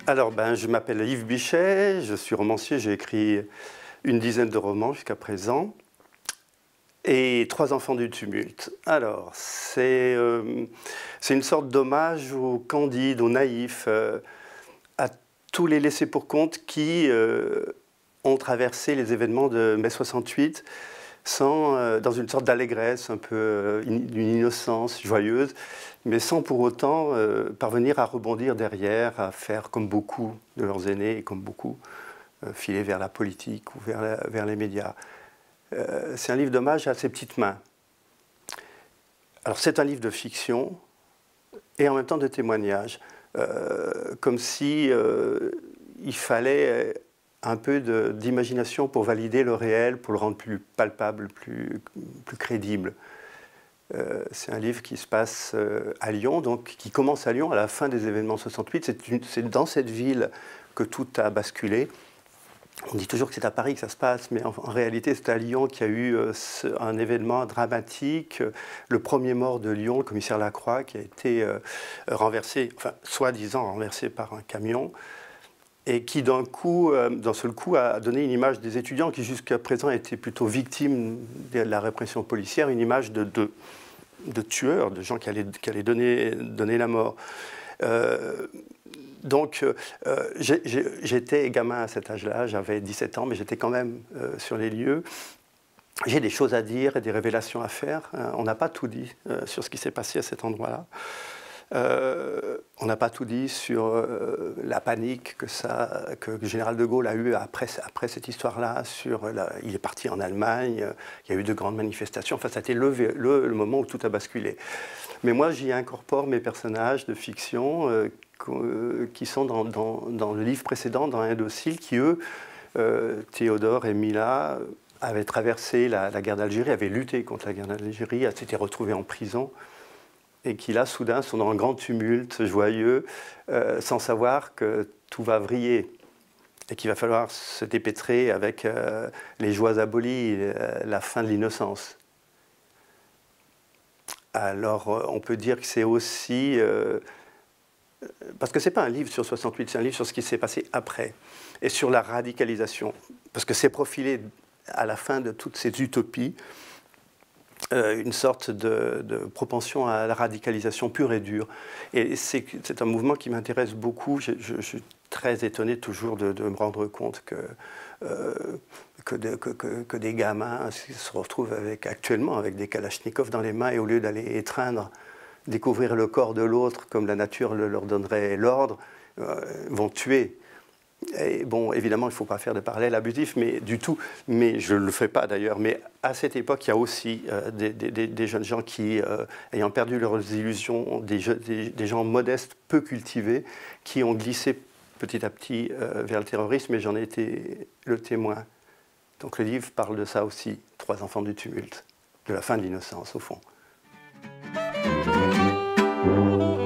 Alors, je m'appelle Yves Bichet, je suis romancier, j'ai écrit une dizaine de romans jusqu'à présent, et Trois enfants du tumulte. Alors, c'est une sorte d'hommage aux candides, aux naïfs, à tous les laissés pour compte qui ont traversé les événements de mai 68 dans une sorte d'allégresse, un peu d'une innocence joyeuse, mais sans pour autant parvenir à rebondir derrière, à faire comme beaucoup de leurs aînés, et comme beaucoup filer vers la politique ou vers les médias. C'est un livre d'hommage à ces petites mains. Alors c'est un livre de fiction et en même temps de témoignage, comme si il fallait un peu d'imagination pour valider le réel, pour le rendre plus palpable, plus crédible. C'est un livre qui se passe à Lyon, donc qui commence à Lyon à la fin des événements 68. C'est dans cette ville que tout a basculé. On dit toujours que c'est à Paris que ça se passe, mais en réalité c'est à Lyon qu'il y a eu un événement dramatique. Le premier mort de Lyon, le commissaire Lacroix, qui a été renversé, enfin soi-disant renversé par un camion, et qui d'un seul coup a donné une image des étudiants qui jusqu'à présent étaient plutôt victimes de la répression policière, une image de tueurs, de gens qui allaient donner la mort. Donc j'étais gamin à cet âge-là, j'avais 17 ans, mais j'étais quand même sur les lieux. J'ai des choses à dire et des révélations à faire. On n'a pas tout dit sur ce qui s'est passé à cet endroit-là. On n'a pas tout dit sur la panique que le général de Gaulle a eue après cette histoire-là. Il est parti en Allemagne, il y a eu de grandes manifestations. Enfin, ça a été le moment où tout a basculé. Mais moi, j'y incorpore mes personnages de fiction qui sont dans le livre précédent, dans Indocile, qui eux, Théodore et Mila, avaient traversé la guerre d'Algérie, avaient lutté contre la guerre d'Algérie, s'étaient retrouvés en prison, et qui là, soudain, sont dans un grand tumulte joyeux, sans savoir que tout va vriller, et qu'il va falloir se dépêtrer avec les joies abolies, la fin de l'innocence. Alors, on peut dire que c'est aussi... parce que ce n'est pas un livre sur 68, c'est un livre sur ce qui s'est passé après, et sur la radicalisation. Parce que c'est profilé à la fin de toutes ces utopies, une sorte de propension à la radicalisation pure et dure. Et c'est un mouvement qui m'intéresse beaucoup. Je suis très étonné toujours de me rendre compte que des gamins se retrouvent actuellement avec des kalachnikovs dans les mains, et au lieu d'aller étreindre, découvrir le corps de l'autre comme la nature leur donnerait l'ordre, vont tuer. Et bon, évidemment, il ne faut pas faire de parallèle abusif, mais du tout. Mais je ne le fais pas d'ailleurs. Mais à cette époque, il y a aussi des jeunes gens qui, ayant perdu leurs illusions, des gens modestes, peu cultivés, qui ont glissé petit à petit vers le terrorisme, et j'en ai été le témoin. Donc le livre parle de ça aussi, Trois enfants du tumulte, de la fin de l'innocence, au fond.